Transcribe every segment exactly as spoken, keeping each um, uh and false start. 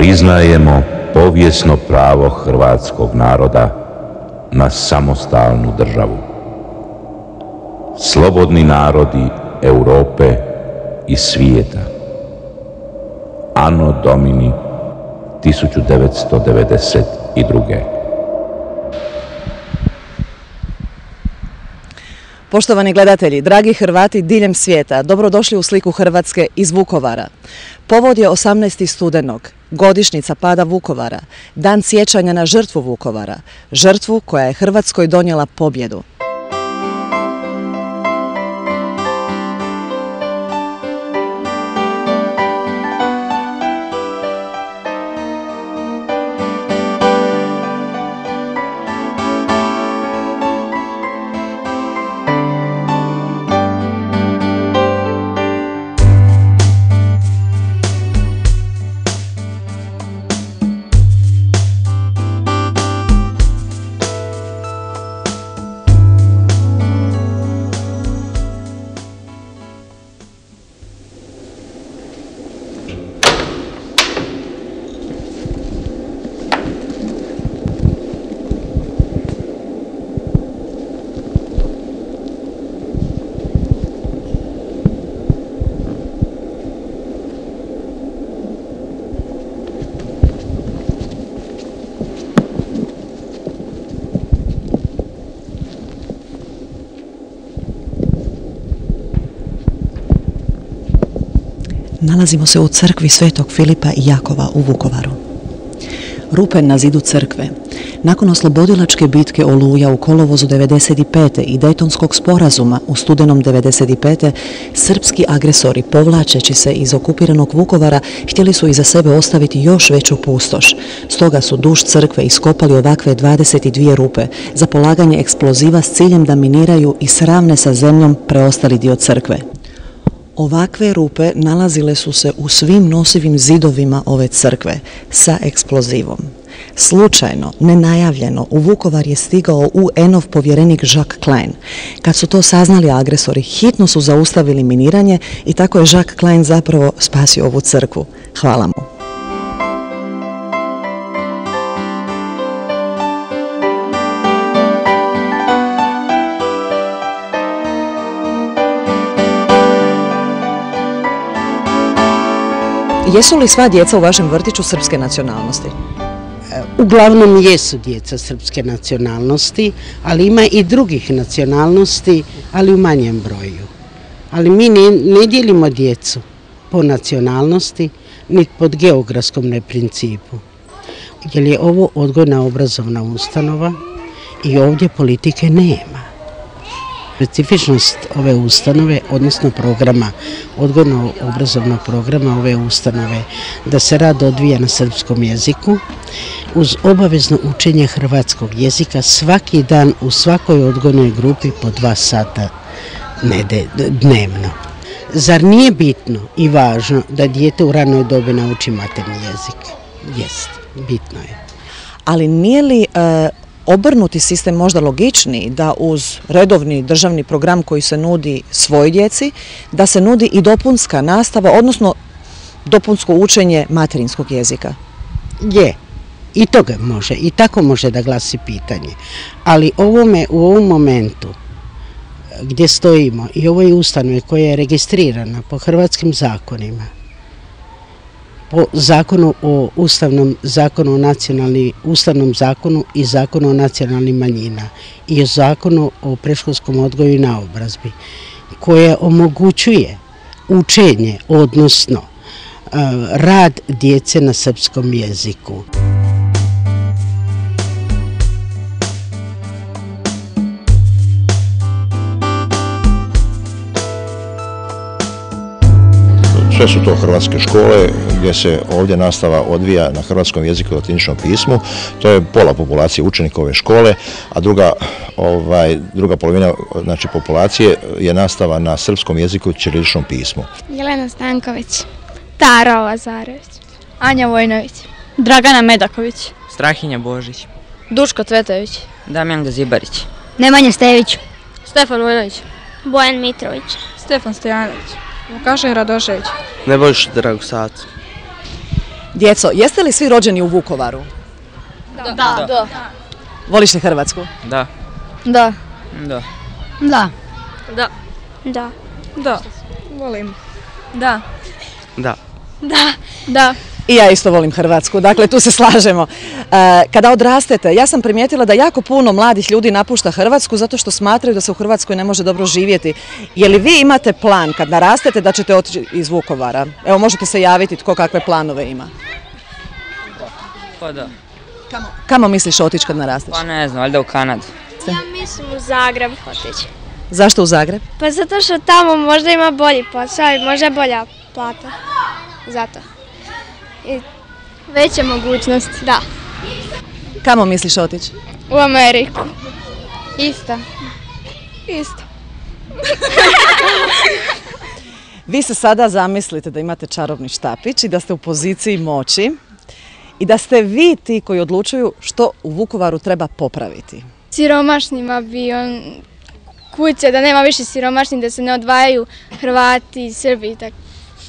priznajemo povijesno pravo hrvatskog naroda na samostalnu državu. Slobodni narodi Europe i svijeta. Anno Domini tisuću devetsto devedeset druge. Poštovani gledatelji, dragi Hrvati diljem svijeta, dobrodošli u sliku Hrvatske iz Vukovara. Povod je osamnaesti studenog, godišnjica pada Vukovara, dan sjećanja na žrtvu Vukovara, žrtvu koja je Hrvatskoj donijela pobjedu. Nalazimo se u crkvi Svetog Filipa i Jakova u Vukovaru. Rupe na zidu crkve. Nakon oslobodilačke bitke Oluja u kolovozu devedeset pete i Dejtonskog sporazuma u studenom devedeset pete srpski agresori, povlačeći se iz okupiranog Vukovara, htjeli su iza sebe ostaviti još veću pustoš. Stoga su duž crkve iskopali ovakve dvadeset dvije rupe za polaganje eksploziva s ciljem da miniraju i sravne sa zemljom preostali dio crkve. Ovakve rupe nalazile su se u svim nosivim zidovima ove crkve sa eksplozivom. Slučajno, nenajavljeno, u Vukovar je stigao U N-ov povjerenik Jacques Klein. Kad su to saznali agresori, hitno su zaustavili miniranje i tako je Jacques Klein zapravo spasio ovu crkvu. Hvala mu. Jesu li sva djeca u vašem vrtiću srpske nacionalnosti? Uglavnom jesu djeca srpske nacionalnosti, ali ima i drugih nacionalnosti, ali u manjem broju. Ali mi ne, ne dijelimo djecu po nacionalnosti, ni pod geografskom ne principu. Jer je ovo odgojna obrazovna ustanova i ovdje politike nema. Specifičnost ove ustanove, odnosno programa, odgojno-obrazovnog programa ove ustanove, da se rad odvija na srpskom jeziku, uz obavezno učenje hrvatskog jezika svaki dan u svakoj odgojnoj grupi po dva sata dnevno. Zar nije bitno i važno da dijete u ranoj dobi nauči maternji jezik? Jest, bitno je. Ali nije li e, obrnuti sistem možda logičniji da uz redovni državni program koji se nudi svoj djeci, da se nudi i dopunska nastava, odnosno dopunsko učenje materinskog jezika? Je, i toga može, i tako može da glasi pitanje. Ali ovome, u ovom momentu gdje stojimo i ovoj ustanovi koja je registrirana po hrvatskim zakonima, po zakonu o ustavnom zakonu o nacionalni, ustavnom zakonu i zakonu o nacionalnim manjina i o zakonu o predškolskom odgoju i naobrazbi, koja omogućuje učenje, odnosno rad djece na srpskom jeziku. Sve su to hrvatske škole gdje se ovdje nastava odvija na hrvatskom jeziku i latiničnom pismu. To je pola populacije učenika ove škole, a druga, ovaj, druga polovina znači, populacije je nastava na srpskom jeziku i ćiriličnom pismu. Jelena Stanković, Tara Lazarević, Anja Vojnović, Dragana Medaković, Strahinja Božić, Duško Cvetović, Damjan Gazibarić, Nemanja Stević, Stefan Vojnović, Bojan Mitrović, Stefan Stojanović, Vukašin Radošević, Nebojša Dragosac, Djeco, jeste li svi rođeni u Vukovaru? Da. Da. Da. Voliš li Hrvatsku? Da. Da. Da. Da. Da. Da. Da. Volim. Da. Da. Da. Da. I ja isto volim Hrvatsku, dakle tu se slažemo. E, kada odrastete, ja sam primijetila da jako puno mladih ljudi napušta Hrvatsku zato što smatraju da se u Hrvatskoj ne može dobro živjeti. Je li vi imate plan kad narastete da ćete otići iz Vukovara? Evo, možete se javiti tko kakve planove ima. Pa da. Kamo, kamo misliš otići kad narasteš? Pa ne znam, valjda u Kanadu. Ja mislim u Zagreb otići. Zašto u Zagreb? Pa zato što tamo možda ima bolji posao i možda bolja plata. Zato. I Veće mogućnosti. da. Kamo misliš otići? U Ameriku. Isto. Isto. Vi se sada zamislite da imate čarobni štapić i da ste u poziciji moći i da ste vi ti koji odlučuju što u Vukovaru treba popraviti. Siromašnima bi on kuće, da nema više siromašnih, da se ne odvajaju Hrvati i Srbi i tako.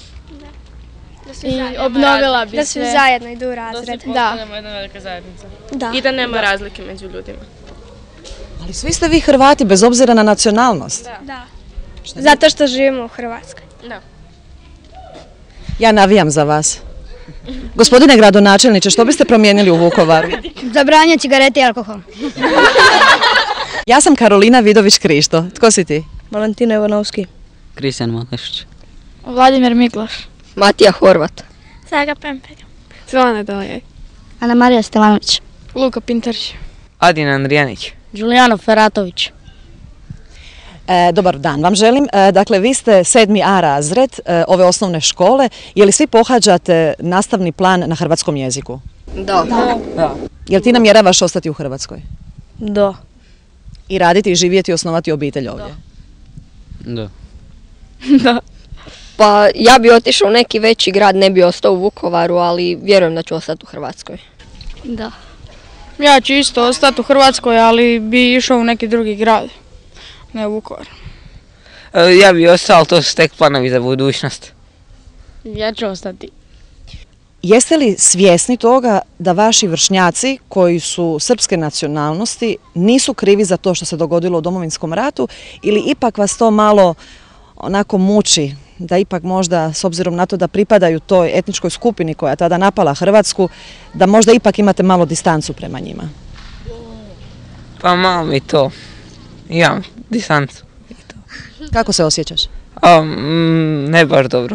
I obnovila bi Da svi sve. zajedno idu u razred. Da. jedna velika zajednica. Da. I da nema razlike među ljudima. Ali svi ste vi Hrvati bez obzira na nacionalnost. Da. Zato što živimo u Hrvatskoj. Da. Ja navijam za vas. Gospodine gradonačelniče, što biste promijenili u Vukovaru? Zabranjuje cigarete i alkohol. Ja sam Karolina Vidović-Krišto. Tko si ti? Valentina Ivanovski. Kristijan Malešić. Vladimir Miklaš. Matija Horvat. Saga Pempek. Silvana Dalijaj. Ana Marija Stelanović. Luka Pintarić. Adin Andrijanić. Đulijano Feratović. E, dobar dan vam želim. E, dakle, vi ste sedmi A razred e, ove osnovne škole. Je li svi pohađate nastavni plan na hrvatskom jeziku? Da. Da. Jel ti namjeravaš ostati u Hrvatskoj? Da. I raditi i živjeti i osnovati obitelj ovdje? Da. Da. Pa ja bi otišao u neki veći grad, ne bi ostao u Vukovaru, ali vjerujem da ću ostati u Hrvatskoj. Da. Ja ću isto ostati u Hrvatskoj, ali bi išao u neki drugi grad, ne u Vukovar. E, ja bi ostao, ali to su tek planovi za budućnost. Ja ću ostati. Jeste li svjesni toga da vaši vršnjaci koji su srpske nacionalnosti nisu krivi za to što se dogodilo u Domovinskom ratu ili ipak vas to malo onako muči da ipak možda, s obzirom na to da pripadaju toj etničkoj skupini koja je tada napala Hrvatsku, da možda ipak imate malo distancu prema njima? Pa malo mi to. Imam distancu. Kako se osjećaš? A, mm, ne baš dobro.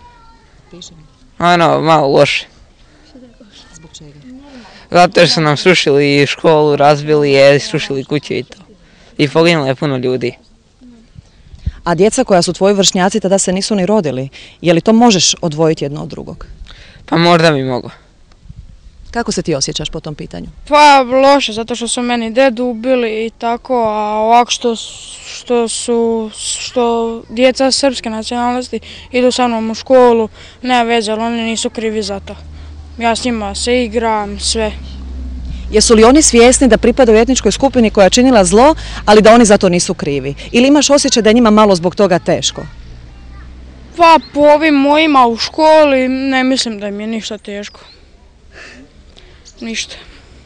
Ono, malo loše. Zbog čega? Zato jer su nam srušili školu, razbili je, srušili kuće i to. I poginulo je puno ljudi. A djeca koja su tvoji vršnjaci tada se nisu ni rodili. Je li to možeš odvojiti jedno od drugog? Pa možda bi moglo. Kako se ti osjećaš po tom pitanju? Pa loše, zato što su meni dedu ubili i tako, a ovako što, što su, što djeca srpske nacionalnosti idu sa mnom u školu, nema veze, ali oni nisu krivi za to. Ja s njima se igram, sve. Jesu li oni svjesni da pripadaju etničkoj skupini koja je činila zlo, ali da oni za to nisu krivi? Ili imaš osjećaj da je njima malo zbog toga teško? Pa po ovim mojima u školi ne mislim da im je ništa teško. Ništa.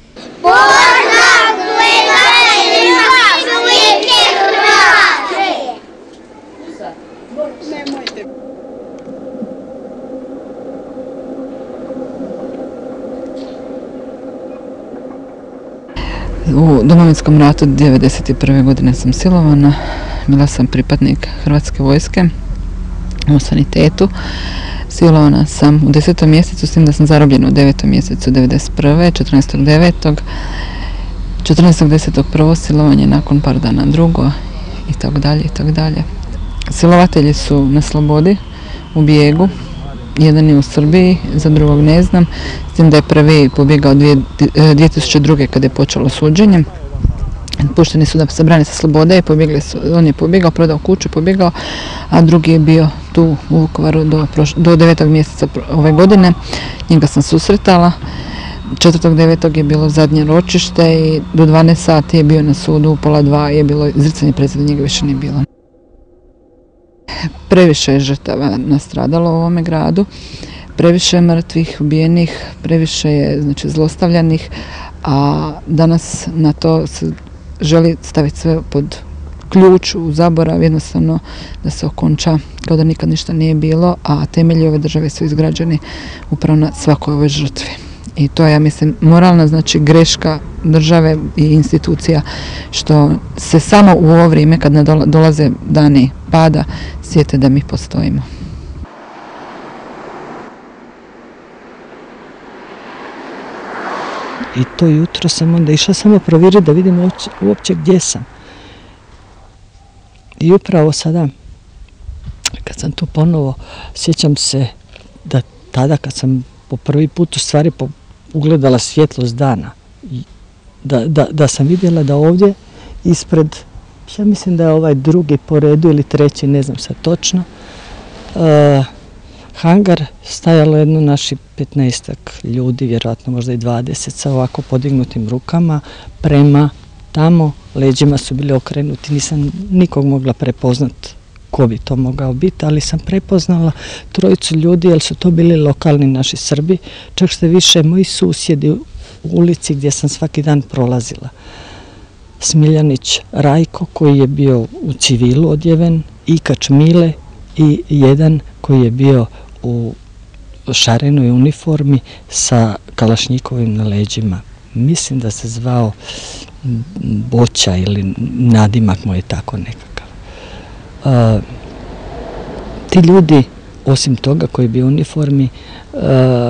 U Domovinskom ratu devedeset prve godine sam silovana, bila sam pripadnik Hrvatske vojske u sanitetu. Silovana sam u desetom mjesecu, s tim da sam zarobljena u devetom mjesecu devedeset prve. četrnaestog devetog. četrnaestog desetog prvo silovanje, nakon par dana drugo i tako dalje i tako dalje. Silovatelji su na slobodi, u bijegu. Jedan je u Srbiji, za drugog ne znam, s tim da je prvi pobjegao dvije tisuće druge kada je počelo suđenje. Pušteni su da se brane sa slobode i pobjegli su, on je pobjegao, prodao kuću, pobjegao, a drugi je bio tu u Vukovaru do, do devetog mjeseca ove godine. Njega sam susretala. četvrtog devetog je bilo zadnje ročište i do dvanaest sati je bio na sudu, u pola dva je bilo izricanje presude, njega više nije bilo. Previše je žrtava nastradalo u ovome gradu. previše mrtvih, ubijenih, previše je znači, zlostavljanih, a danas na to se želi staviti sve pod ključ u zaborav, jednostavno da se okonča kao da nikad ništa nije bilo, a temelji ove države su izgrađeni upravo na svakoj ovoj žrtvi. I to je, ja mislim, moralna znači greška države i institucija što se samo u ovo vrijeme kad ne dolaze dani pada sjete da mi postojimo. I to jutro sam onda išla samo provjeriti da vidim uopće, uopće gdje sam. I upravo sada, kad sam tu ponovo, sjećam se da tada kad sam po prvi put u stvari ugledala svjetlost dana, da, da, da sam vidjela da ovdje ispred, ja mislim da je ovaj drugi po redu ili treći, ne znam sad točno, uh, hangar stajalo jedno naši petnaestak ljudi, vjerojatno možda i dvadeset, sa ovako podignutim rukama prema tamo, leđima su bili okrenuti, nisam nikog mogla prepoznat ko bi to mogao biti, ali sam prepoznala trojicu ljudi, jer su to bili lokalni naši Srbi, čak što više moji susjedi u ulici gdje sam svaki dan prolazila. Smiljanić Rajko, koji je bio u civilu odjeven, Ikač Mile i jedan koji je bio u šarenoj uniformi sa kalašnjikovim na leđima. Mislim da se zvao Boća ili nadimak mu je tako nekakav. Uh, ti ljudi, osim toga koji je bio u uniformi, uh,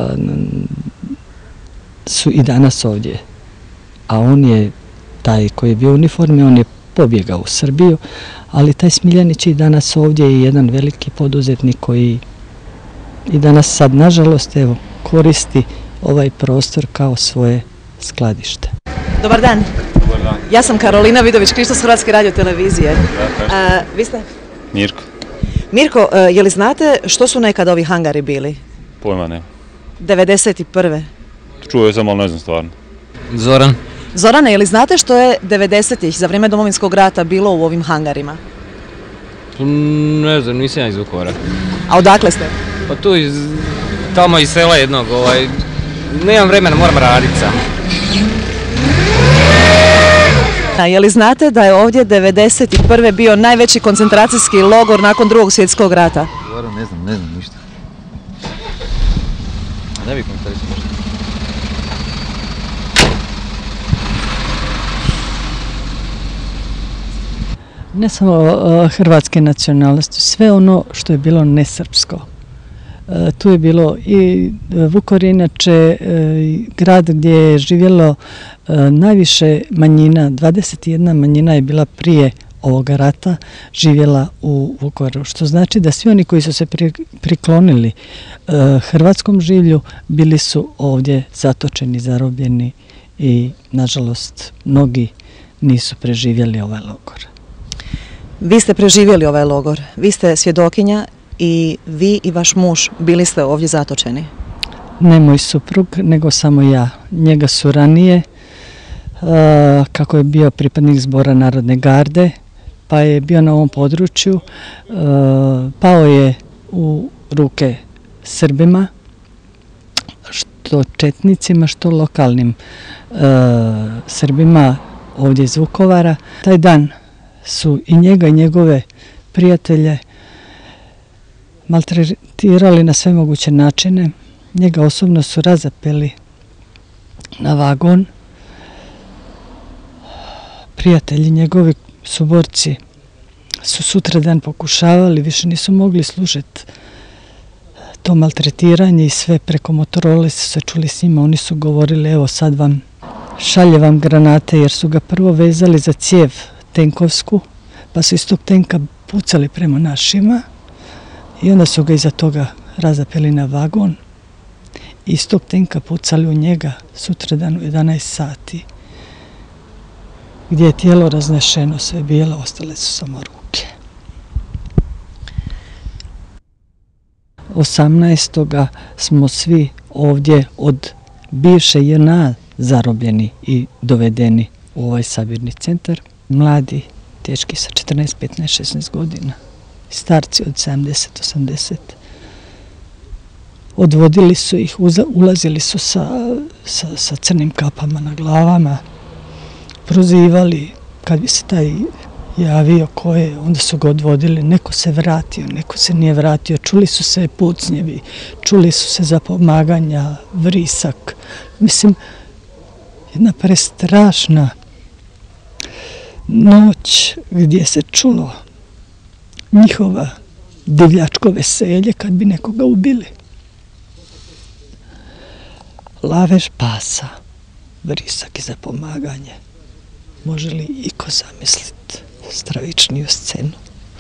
su i danas ovdje. A on je, taj koji je bio u uniformi, on je pobjegao u Srbiju, ali taj Smiljanić i danas ovdje je jedan veliki poduzetnik koji i danas sad, nažalost, evo, koristi ovaj prostor kao svoje skladište. Dobar dan. Dobar dan. Ja sam Karolina Vidović-Krišto s Hrvatske radiotelevizije. Da, vi ste? Mirko. Mirko, je li znate što su nekad ovi hangari bili? Pojma nema. devedeset prve. Čuo sam, ali ne znam stvarno. Zoran. Zorane, je li znate što je devedesetih za vrijeme Domovinskog rata bilo u ovim hangarima? Ne znam, nisam ja iz Vukovara. A odakle ste? Pa tu iz, tamo iz sela jednog, ovaj, nemam vremena, moram raditi sam. Je li znate da je ovdje devedeset prve bio najveći koncentracijski logor nakon drugog svjetskog rata? Zoran, ne znam, ne znam ništa. Ne bi komentarisao ništa. Ne samo uh, hrvatske nacionalnosti, sve ono što je bilo nesrpsko. Uh, tu je bilo i Vukovar, inače uh, grad gdje je živjelo uh, najviše manjina, dvadeset jedna manjina je bila prije ovoga rata živjela u Vukovaru, što znači da svi oni koji su se pri, priklonili uh, hrvatskom življu bili su ovdje zatočeni, zarobljeni i nažalost mnogi nisu preživjeli ovaj logor. Vi ste preživjeli ovaj logor, vi ste svjedokinja i vi i vaš muž bili ste ovdje zatočeni. Ne moj suprug, nego samo ja. Njega su ranije, uh, kako je bio pripadnik Zbora Narodne garde, pa je bio na ovom području, uh, pao je u ruke Srbima, što četnicima, što lokalnim uh, Srbima ovdje iz Vukovara. Taj dan su i njega i njegove prijatelje maltretirali na sve moguće načine. Njega osobno su razapeli na vagon. Prijatelji njegovi suborci su sutradan pokušavali, više nisu mogli slušati to maltretiranje i sve preko Motorole su se čuli s njima. Oni su govorili, evo sad vam šalje vam granate, jer su ga prvo vezali za cijev tenkovsku, pa su iz tog tenka pucali prema našima i onda su ga iza toga razapeli na vagon i iz tog tenka pucali u njega sutradan u jedanaest sati, gdje je tijelo raznešeno, sve bijelo, ostale su samo ruke. osamnaestoga smo svi ovdje od bivše J N A zarobljeni i dovedeni u ovaj sabirni centar. Mladi, teški sa četrnaest, petnaest, šesnaest godina, starci od sedamdeset, osamdeset. odvodili su ih, ulazili su sa, sa, sa crnim kapama na glavama, prozivali, kad bi se taj javio ko je, onda su ga odvodili, neko se vratio, neko se nije vratio, čuli su se pucnjevi, čuli su se zapomaganja, vrisak, mislim, jedna prestrašna noć gdje se čulo njihova divljačko veselje kad bi nekoga ubili. Lavež pasa, vrisak i zapomaganje. Može li iko zamisliti stravičniju scenu?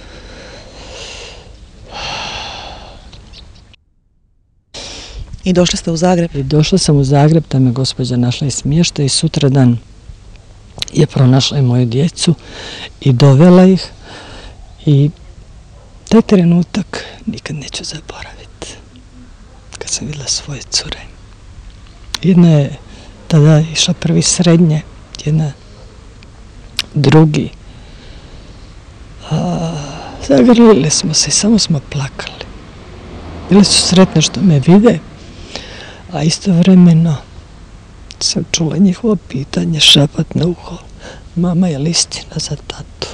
I došli ste u Zagreb? I došla sam u Zagreb, da me gospođa našla i smještaj i sutradan je pronašla i moju djecu i dovela ih i taj trenutak nikad neću zaboraviti. Kad sam vidjela svoje cure. Jedna je tada išla prvi srednje, jedna drugi. A, zagrlili smo se i samo smo plakali. Bile su sretne što me vide, a istovremeno sam čula njihovo pitanje, šapat na uho. Mama, je li istina za tatu?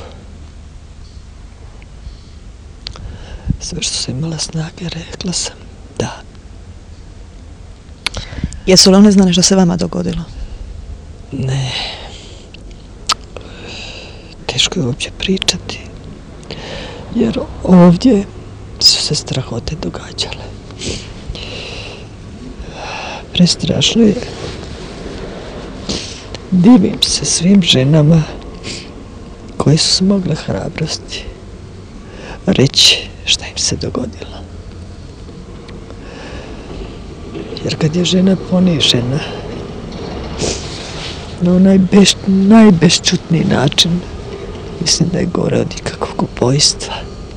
Sve što sam imala snage, rekla sam da. Jesu li one znane što se vama dogodilo? Ne. Teško je uopće pričati. Jer ovdje su se strahote događale. Prestrašno je. Divim se svim ženama koje su smogle hrabrosti reći šta im se dogodilo. Jer kad je žena ponižena na onaj beš, najbešćutniji način, mislim da je gore od ikakvog ubojstva.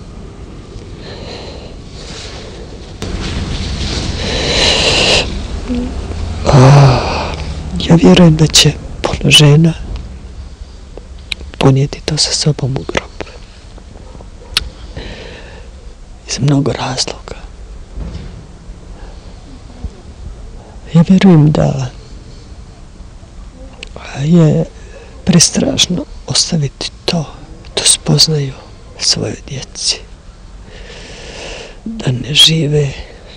A, ja vjerujem da će puno žena ponijeti to sa sobom u grob. Iz mnogo razloga. Ja vjerujem da je prestrašno ostaviti to, to spoznaju svoje djeci. Da ne žive,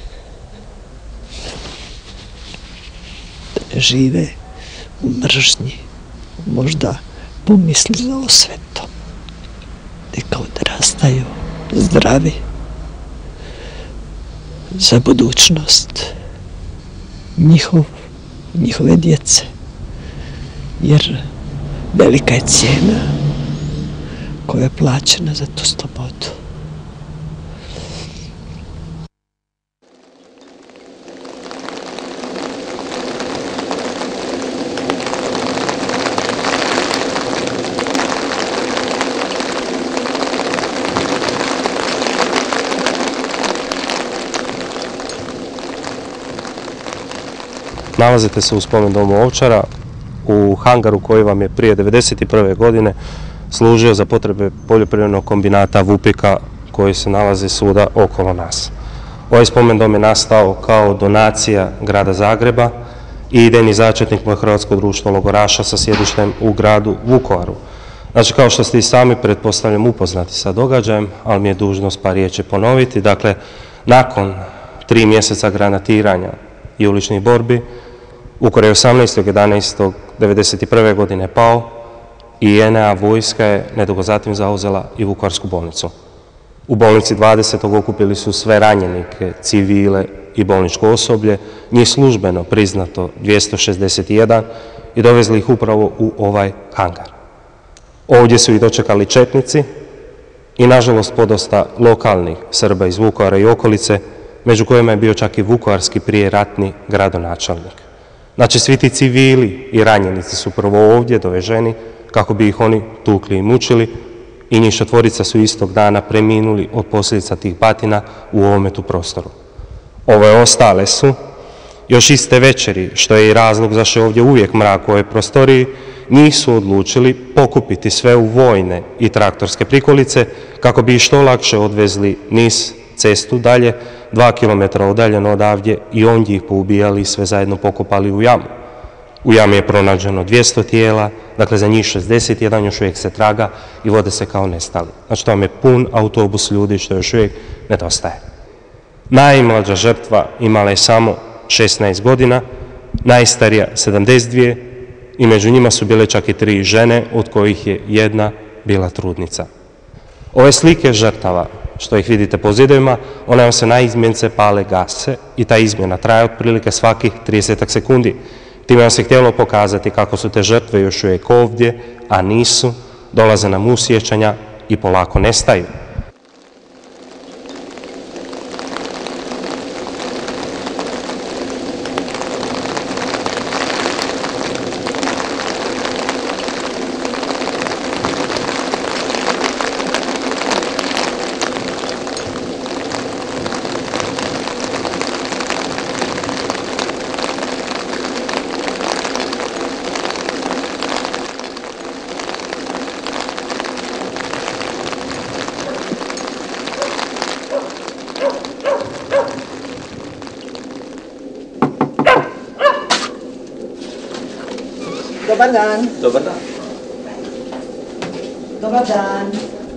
da ne žive u mržnji, možda pomisli za osvetom. Neka odrastaju zdravi za budućnost njihov, njihove djece. Jer velika je cijena koja je plaćena za tu slobodu. Nalazite se u spomen domu Ovčara, u hangaru koji vam je prije devedeset prve godine služio za potrebe poljoprivrednog kombinata Vupika koji se nalazi svuda okolo nas. Ovaj spomen dom je nastao kao donacija grada Zagreba i idejni začetnik moje Hrvatsko društvo logoraša sa sjedištem u gradu Vukovaru. Znači, kao što ste i sami, pretpostavljam, upoznati sa događajem, ali mi je dužnost par riječi ponoviti. Dakle, nakon tri mjeseca granatiranja i uličnih borbi, Vukovar je osamnaestog jedanaestog devedeset prve godine pao i J N A vojska je nedugo zatim zauzela i Vukovarsku bolnicu. U bolnici dvadesetog okupili su sve ranjenike, civile i bolničko osoblje, njih službeno priznato dvjesto šezdeset jedan i dovezli ih upravo u ovaj hangar. Ovdje su ih dočekali četnici i nažalost podosta lokalnih Srba iz Vukovara i okolice, među kojima je bio čak i vukovarski prijeratni gradonačelnik. Znači, svi ti civili i ranjenici su prvo ovdje doveženi kako bi ih oni tukli i mučili i njih četvorica su istog dana preminuli od posljedica tih batina u ovome tu prostoru. Ove ostale su još iste večeri, što je i razlog zašto je ovdje uvijek mrak u ovoj prostoriji, njih su odlučili pokupiti sve u vojne i traktorske prikolice kako bi ih što lakše odvezli niz cestu dalje, dva kilometra udaljeno odavdje i ondje ih poubijali i sve zajedno pokopali u jamu. U jami je pronađeno dvjesto tijela, dakle za njih šezdeset jedan još uvijek se traga i vode se kao nestali. Znači to vam je pun autobus ljudi što još uvijek nedostaje. Najmlađa žrtva imala je samo šesnaest godina, najstarija sedamdeset dvije i među njima su bile čak i tri žene, od kojih je jedna bila trudnica. Ove slike žrtava, što ih vidite po zidovima, one vam se na izmjence pale, gase i ta izmjena traje otprilike svakih trideset sekundi. Time vam se htjelo pokazati kako su te žrtve još uvijek ovdje, a nisu, dolaze nam u sjećanja i polako nestaju. Dobar dan. Dobar dan. Dobar dan.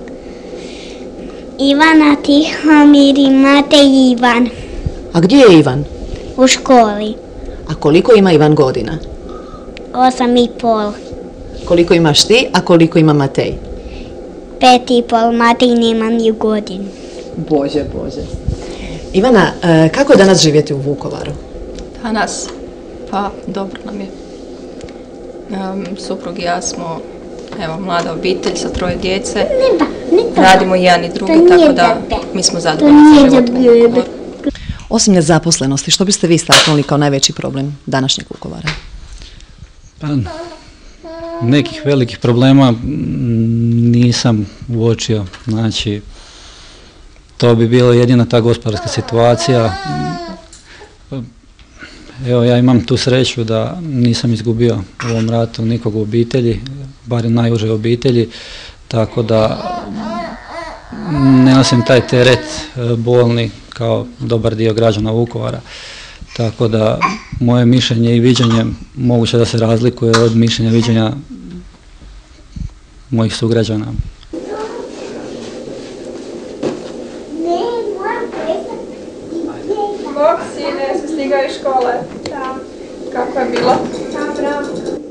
Ivana, Tihomir i Matej Ivan. A gdje je Ivan? U školi. A koliko ima Ivan godina? Osam i pol. Koliko imaš ti, a koliko ima Matej? Pet i pol, Matej nema ni godinu. Bože, Bože. Ivana, kako je danas živjeti u Vukovaru? Danas? Pa, dobro nam je. Um, suprug i ja smo, evo, mlada obitelj sa troje djece. Radimo i jedan i drugi, tako da mi smo zadovoljni sa životom. Osim nezaposlenosti, što biste vi istaknuli kao najveći problem današnjeg Vukovara? Pa, nekih velikih problema nisam uočio. Znači, to bi bila jedina ta gospodarska situacija. Evo, ja imam tu sreću da nisam izgubio u ovom ratu nikog u obitelji, barem najuže obitelji, tako da ne nosim taj teret bolni kao dobar dio građana Vukovara. Tako da moje mišljenje i viđenje moguće da se razlikuje od mišljenja i viđenja mojih sugrađana. Bog, sine, se stigao iz škole. Da. Kako je bilo? Dobro.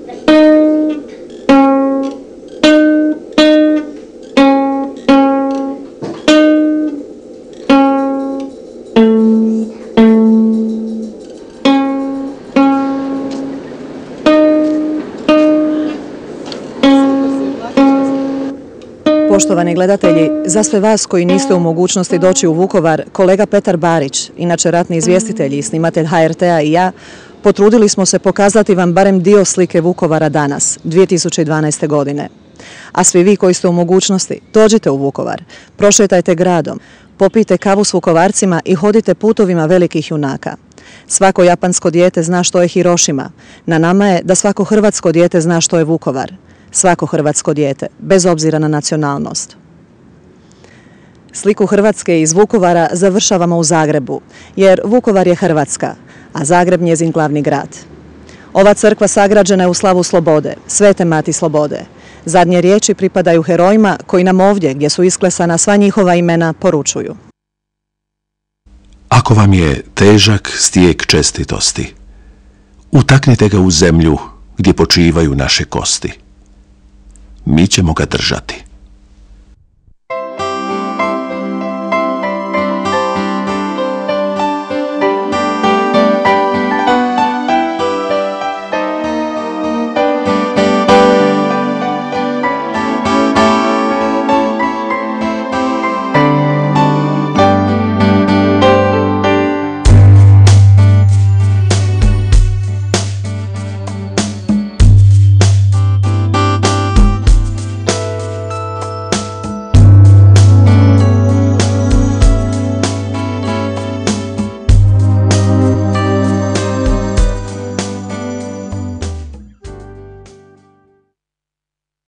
Poštovani gledatelji, za sve vas koji niste u mogućnosti doći u Vukovar, kolega Petar Barić, inače ratni izvjestitelj i snimatelj H R T-a i ja, potrudili smo se pokazati vam barem dio slike Vukovara danas, dvije tisuće dvanaeste. godine. A svi vi koji ste u mogućnosti, dođite u Vukovar, prošetajte gradom, popijte kavu s Vukovarcima i hodite putovima velikih junaka. Svako japansko dijete zna što je Hirošima. Na nama je da svako hrvatsko dijete zna što je Vukovar. Svako hrvatsko dijete, bez obzira na nacionalnost. Sliku Hrvatske iz Vukovara završavamo u Zagrebu, jer Vukovar je Hrvatska, a Zagreb njezin glavni grad. Ova crkva sagrađena je u slavu slobode, Svete Mati slobode. Zadnje riječi pripadaju herojima koji nam ovdje, gdje su isklesana sva njihova imena, poručuju. Ako vam je težak stijeg čestitosti, utaknite ga u zemlju gdje počivaju naše kosti. Mi ćemo ga držati.